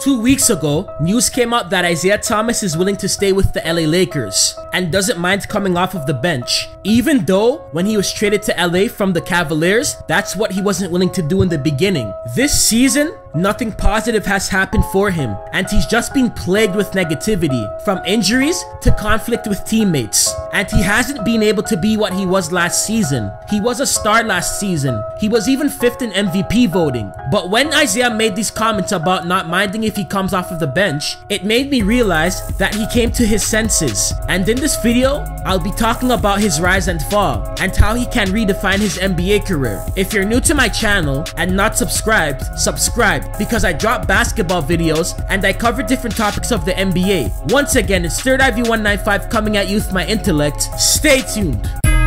2 weeks ago, news came out that Isaiah Thomas is willing to stay with the LA Lakers and doesn't mind coming off of the bench. Even though when he was traded to LA from the Cavaliers, that's what he wasn't willing to do in the beginning. This season, nothing positive has happened for him, and he's just been plagued with negativity, from injuries to conflict with teammates. And he hasn't been able to be what he was last season. He was a star last season. He was even 5th in MVP voting. But when Isaiah made these comments about not minding if he comes off of the bench, it made me realize that he came to his senses. And in this video, I'll be talking about his rise and fall, and how he can redefine his NBA career. If you're new to my channel and not subscribed, subscribe, because I drop basketball videos and I cover different topics of the NBA. Once again, it's 3rd IV195 coming at you with my intellect. Stay tuned.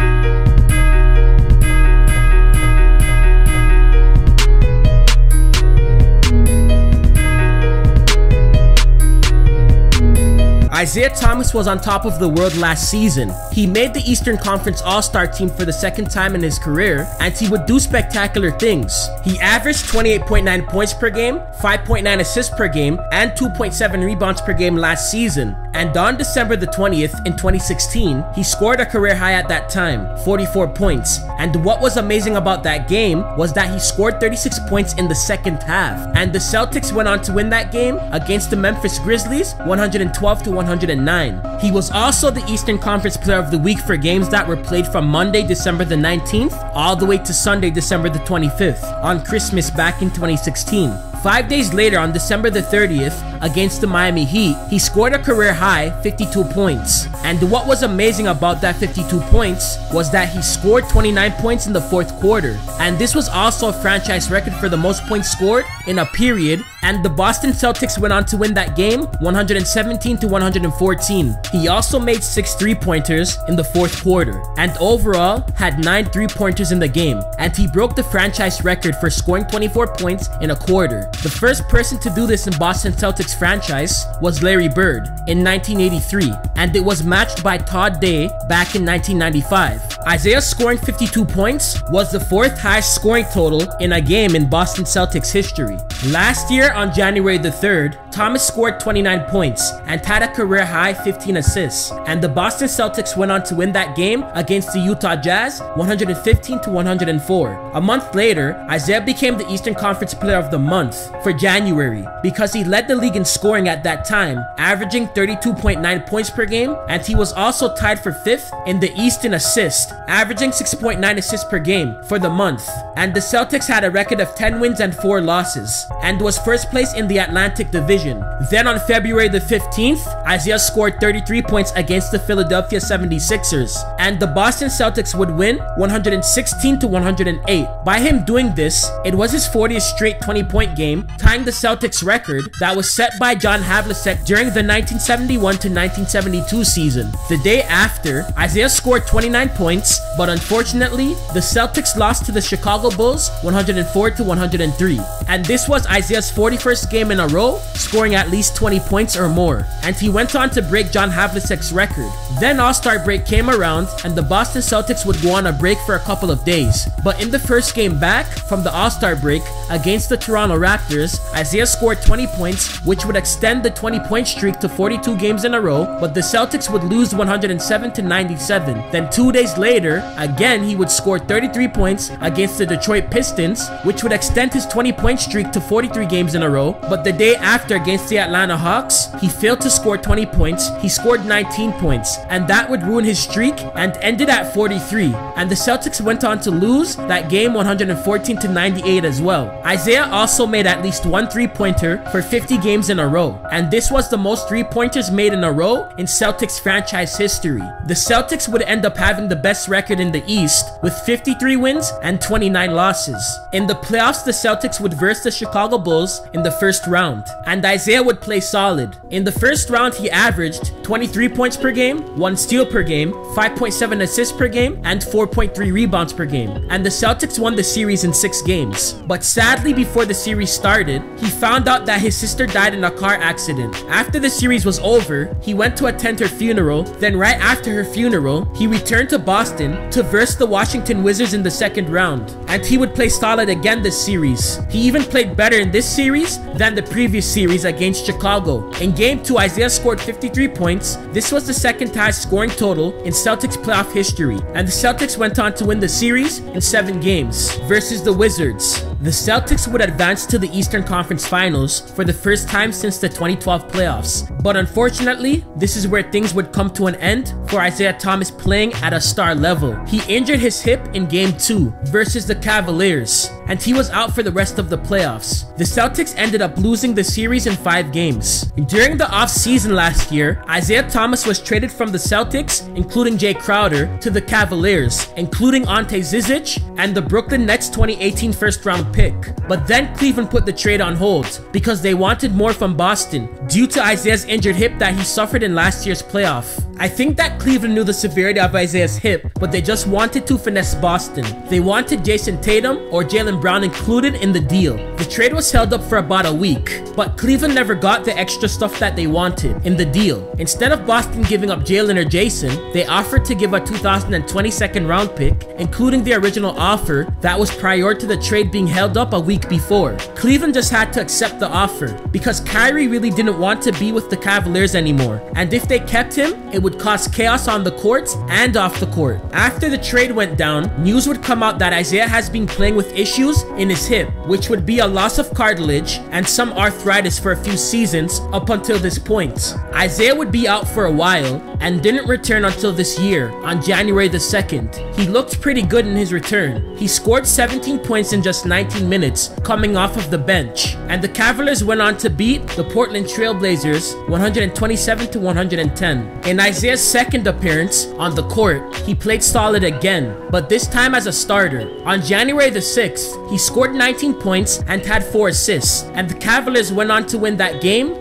Isaiah Thomas was on top of the world last season. He made the Eastern Conference All-Star team for the 2nd time in his career, and he would do spectacular things. He averaged 28.9 points per game, 5.9 assists per game, and 2.7 rebounds per game last season. And on December the 20th in 2016, he scored a career high at that time, 44 points. And what was amazing about that game was that he scored 36 points in the 2nd half. And the Celtics went on to win that game against the Memphis Grizzlies, 112-109. He was also the Eastern Conference Player of the Week for games that were played from Monday, December the 19th, all the way to Sunday, December the 25th, on Christmas back in 2016. 5 days later, on December the 30th, against the Miami Heat, he scored a career high 52 points. And what was amazing about that 52 points was that he scored 29 points in the 4th quarter. And this was also a franchise record for the most points scored in a period. And the Boston Celtics went on to win that game 117-114. He also made 6 3-pointers in the 4th quarter, and overall had 9 3-pointers in the game. And he broke the franchise record for scoring 24 points in a quarter. The first person to do this in Boston Celtics franchise was Larry Bird in 1983, and it was matched by Todd Day back in 1995. Isaiah scoring 52 points was the 4th highest scoring total in a game in Boston Celtics history. Last year on January the 3rd, Thomas scored 29 points and had a career high 15 assists, and the Boston Celtics went on to win that game against the Utah Jazz 115-104. A month later, Isaiah became the Eastern Conference Player of the Month for January because he led the league in scoring at that time, averaging 32.9 points per game, and he was also tied for 5th in the East in assists, averaging 6.9 assists per game for the month. And the Celtics had a record of 10 wins and 4 losses, and was first place in the Atlantic Division. Then on February the 15th, Isaiah scored 33 points against the Philadelphia 76ers, and the Boston Celtics would win 116-108. By him doing this, it was his 40th straight 20-point game, tying the Celtics record that was set by John Havlicek during the 1971-1972 season. The day after, Isaiah scored 29 points, but unfortunately, the Celtics lost to the Chicago Bulls 104-103. And this was Isaiah's 41st game in a row, scoring at least 20 points or more. And he went on to break John Havlicek's record. Then All-Star break came around, and the Boston Celtics would go on a break for a couple of days. But in the first game back from the All-Star break against the Toronto Raptors, Isaiah scored 20 points, which would extend the 20-point streak to 42 games in a row, but the Celtics would lose 107-97. Then 2 days later, again he would score 33 points against the Detroit Pistons, which would extend his 20-point streak to 43 games in a row. But the day after against the Atlanta Hawks, he failed to score 20 points, he scored 19 points, and that would ruin his streak and ended at 43. And the Celtics went on to lose that game 114-98 as well. Isaiah also made at least 1 3-pointer for 50 games in a row, and this was the most 3-pointers made in a row in Celtics franchise history. The Celtics would end up having the best record in the East with 53 wins and 29 losses. In the playoffs, the Celtics would verse the Chicago Bulls in the first round, and Isaiah would play solid. In the first round, he averaged 23 points per game, 1 steal per game, 5.7 assists per game, and 4.3 rebounds per game. And the Celtics won the series in 6 games. But sadly, before the series started, he found out that his sister died in a car accident. After the series was over, he went to attend her funeral. Then right after her funeral, he returned to Boston to verse the Washington Wizards in the second round. And he would play solid again this series. He even played better in this series than the previous series series against Chicago. In Game 2, Isaiah scored 53 points. This was the second highest scoring total in Celtics playoff history, and the Celtics went on to win the series in 7 games. Versus the Wizards, the Celtics would advance to the Eastern Conference Finals for the first time since the 2012 playoffs. But unfortunately, this is where things would come to an end for Isaiah Thomas playing at a star level. He injured his hip in Game 2 versus the Cavaliers, and he was out for the rest of the playoffs. The Celtics ended up losing the series in 5 games. During the offseason last year, Isaiah Thomas was traded from the Celtics, including Jay Crowder, to the Cavaliers, including Ante Zizic and the Brooklyn Nets 2018 first-round pick. But then Cleveland put the trade on hold because they wanted more from Boston due to Isaiah's injured hip that he suffered in last year's playoff. I think that Cleveland knew the severity of Isaiah's hip, but they just wanted to finesse Boston. They wanted Jason Tatum or Jaylen Brown included in the deal. The trade was held up for about a week, but Cleveland never got the extra stuff that they wanted in the deal. Instead of Boston giving up Jaylen or Jason, they offered to give a 2020 second round pick, including the original offer that was prior to the trade being held up a week before. Cleveland just had to accept the offer because Kyrie really didn't want to be with the Cavaliers anymore, and if they kept him, it would cause chaos on the court and off the court. After the trade went down, news would come out that Isaiah has been playing with issues in his hip, which would be a loss of cartilage and some arthritis for a few seasons up until this point. Isaiah would be out for a while and didn't return until this year on January the 2nd. He looked pretty good in his return. He scored 17 points in just 19 minutes coming off of the bench, and the Cavaliers went on to beat the Portland Trail Blazers 127-110. In Isaiah's second appearance on the court, he played solid again, but this time as a starter. On January the 6th, he scored 19 points and had 4 assists, and the Cavaliers went on to win that game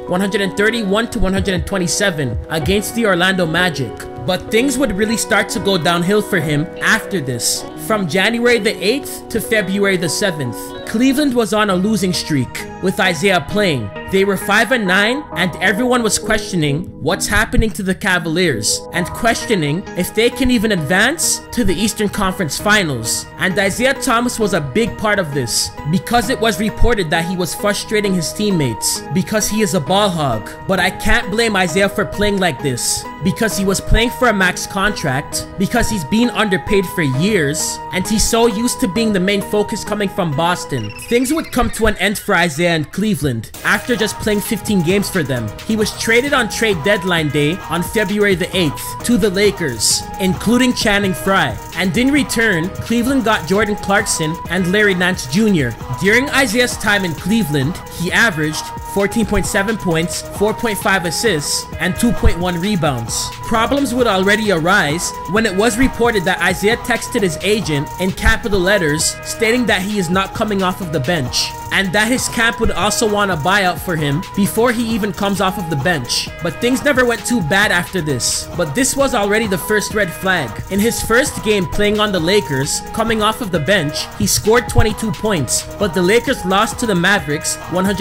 131-127 against the Orlando Magic. But things would really start to go downhill for him after this. From January the 8th to February the 7th, Cleveland was on a losing streak with Isaiah playing. They were 5-9, and everyone was questioning what's happening to the Cavaliers and questioning if they can even advance to the Eastern Conference Finals. And Isaiah Thomas was a big part of this because it was reported that he was frustrating his teammates because he is a ball hog. But I can't blame Isaiah for playing like this because he was playing for a max contract, because he's been underpaid for years, and he's so used to being the main focus coming from Boston. Things would come to an end for Isaiah in Cleveland after just playing 15 games for them. He was traded on trade deadline day on February the 8th to the Lakers, including Channing Frye. And in return, Cleveland got Jordan Clarkson and Larry Nance Jr. During Isaiah's time in Cleveland, he averaged 14.7 points, 4.5 assists, and 2.1 rebounds. Problems would already arise when it was reported that Isaiah texted his agent in capital letters stating that he is not coming off of the bench, and that his camp would also want a buyout for him before he even comes off of the bench. But things never went too bad after this. But this was already the first red flag. In his first game playing on the Lakers, coming off of the bench, he scored 22 points, but the Lakers lost to the Mavericks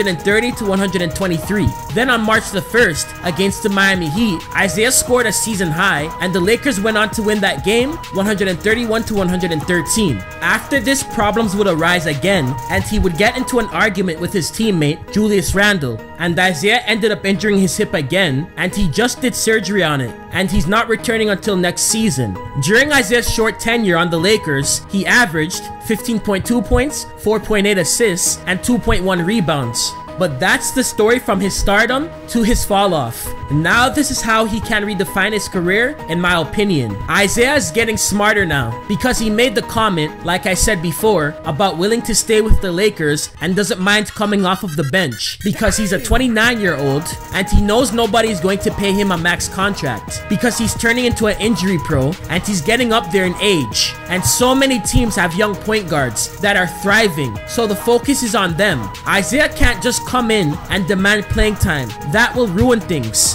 130-123. Then on March the 1st, against the Miami Heat, Isaiah scored a season high, and the Lakers went on to win that game 131-113. After this, problems would arise again, and he would get into an argument with his teammate Julius Randle, and Isaiah ended up injuring his hip again, and he just did surgery on it, and he's not returning until next season. During Isaiah's short tenure on the Lakers, he averaged 15.2 points, 4.8 assists, and 2.1 rebounds. But that's the story from his stardom to his fall off. Now this is how he can redefine his career, in my opinion. Isaiah is getting smarter now because he made the comment, like I said before, about willing to stay with the Lakers and doesn't mind coming off of the bench because he's a 29-year-old and he knows nobody is going to pay him a max contract because he's turning into an injury pro and he's getting up there in age. And so many teams have young point guards that are thriving, so the focus is on them. Isaiah can't just come in and demand playing time. That will ruin things.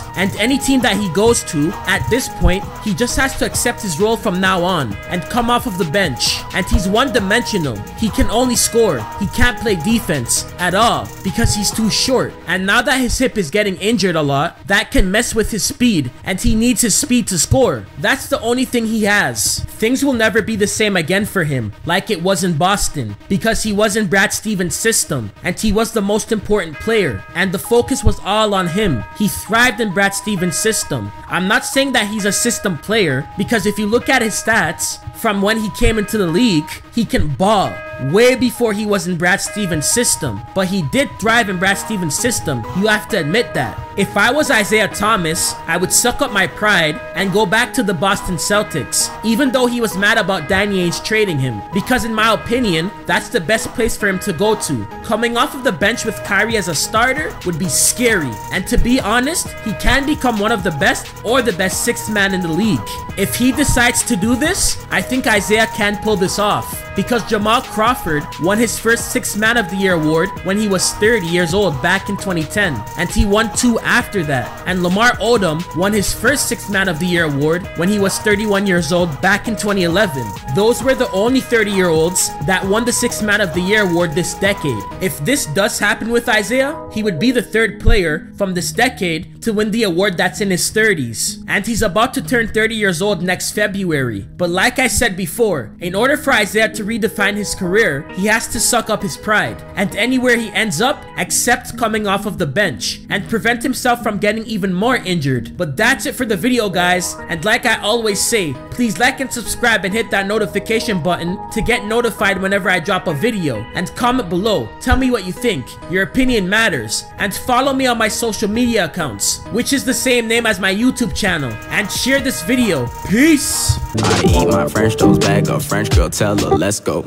And any team that he goes to, at this point, he just has to accept his role from now on and come off of the bench. And he's one-dimensional. He can only score. He can't play defense at all because he's too short. And now that his hip is getting injured a lot, that can mess with his speed, and he needs his speed to score. That's the only thing he has. Things will never be the same again for him, like it was in Boston, because he was in Brad Stevens' system, and he was the most important player, and the focus was all on him. He thrived in Brad Stevens' system. I'm not saying that he's a system player, because if you look at his stats, from when he came into the league, he can ball way before he was in Brad Stevens' system. But he did thrive in Brad Stevens' system, you have to admit that. If I was Isaiah Thomas, I would suck up my pride and go back to the Boston Celtics, even though he was mad about Danny Ainge trading him, because in my opinion, that's the best place for him to go to. Coming off of the bench with Kyrie as a starter would be scary, and to be honest, he can become one of the best or the best sixth man in the league. If he decides to do this, I think Isaiah can pull this off, because Jamal Crawford won his first Sixth Man of the Year award when he was 30 years old back in 2010, and he won 2 after that. And Lamar Odom won his first Sixth Man of the Year award when he was 31 years old back in 2011. Those were the only 30-year-olds that won the Sixth Man of the Year award this decade. If this does happen with Isaiah, he would be the 3rd player from this decade to win the award that's in his 30s. And he's about to turn 30 years old next February. But like I said before, in order for Isaiah to redefine his career, he has to suck up his pride, and anywhere he ends up, accept coming off of the bench, and prevent himself from getting even more injured. But that's it for the video, guys, and like I always say, please like and subscribe and hit that notification button to get notified whenever I drop a video, and comment below, tell me what you think, your opinion matters, and follow me on my social media accounts, which is the same name as my YouTube channel, and share this video. Peace! I eat my French toast, bag of French girl, tell her let's go.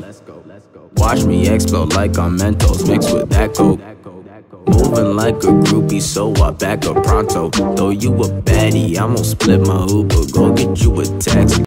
Watch me explode like I'm Mentos mixed with that coke. Moving like a groupie, so I back up pronto. Though you a baddie, I'm gon' split my Uber, go get you a taxi.